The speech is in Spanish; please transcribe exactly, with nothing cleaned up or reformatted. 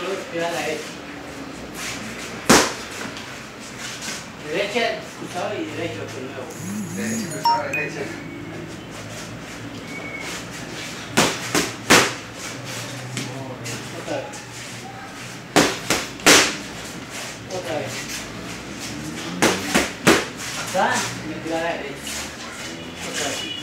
queda a la derecha. Derecha, cruzado y derecho de nuevo. Derecha, cruzado, derecha. Otra vez. Otra vez. Acá, me tira a la derecha. Otra vez.